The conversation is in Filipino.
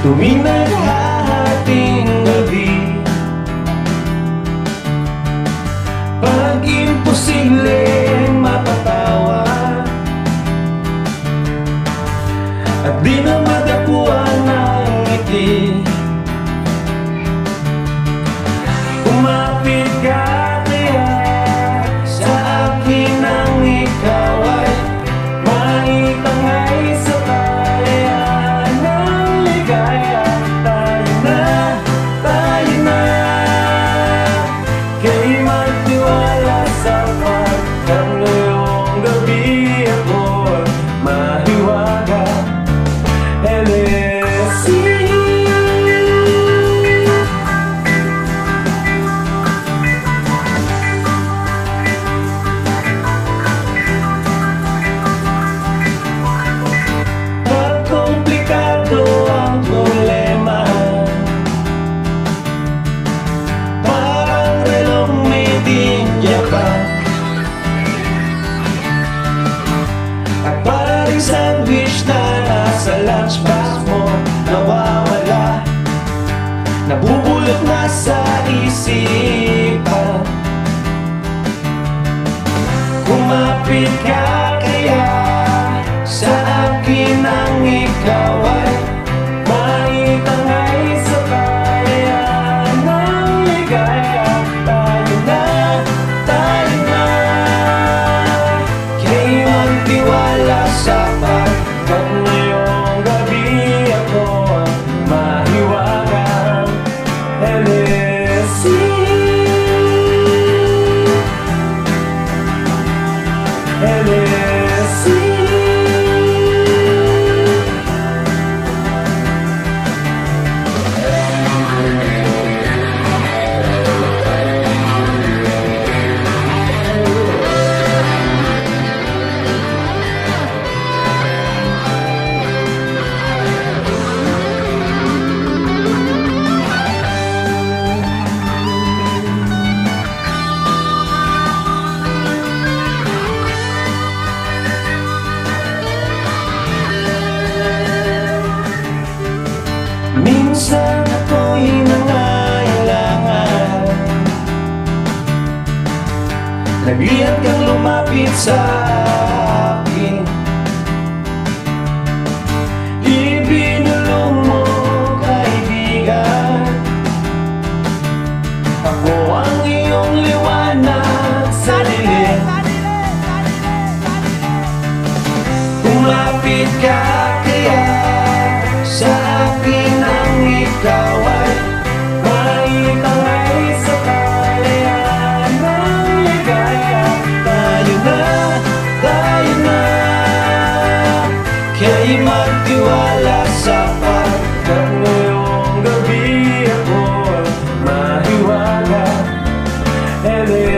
tuwing naghahating gabi. Pag imposibleng mapatawa at di na madapuan ng ngiti, kumapit ka kaya sa akin nang ikaw ay maitangay sa bayan ng ligaya. Tayo na, kay magtiwala sapagkat ngayong gabi ako mahiwaga. Elesi. Komplikado ang problema, parang relong made in Japan, at parang sandwich na nasa lunchbox mo nawawala, nabubulot na sa isipan. Kumapit ka kaya sa akin nang ikaw ay maitangay sa bayan ng ligaya. Tayo na, kay magtiwala sapagkat ngayong gabi ako mahiwaga. Elesi. Elesi. Minsan ako'y nangailangan, nagliyan kang lumapit sa akin, ibinulong mo kaibigan, ako ang iyong liwanag sa dilim. Kumapit ka kaya sa akin nang ikaw ay maitangay sa bayan ng ligaya. Tayo na, kay magtiwala sapagkat ngayong gabi ako mahiwaga.